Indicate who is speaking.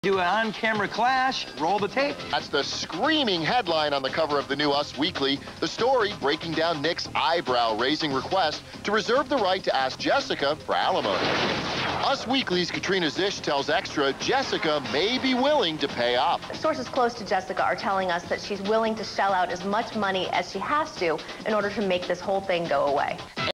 Speaker 1: Do an on-camera clash, roll the tape.
Speaker 2: That's the screaming headline on the cover of the new Us Weekly. The story breaking down Nick's eyebrow-raising request to reserve the right to ask Jessica for alimony. Us Weekly's Katrina Zish tells Extra Jessica may be willing to pay up.
Speaker 3: Sources close to Jessica are telling us that she's willing to shell out as much money as she has to in order to make this whole thing go away.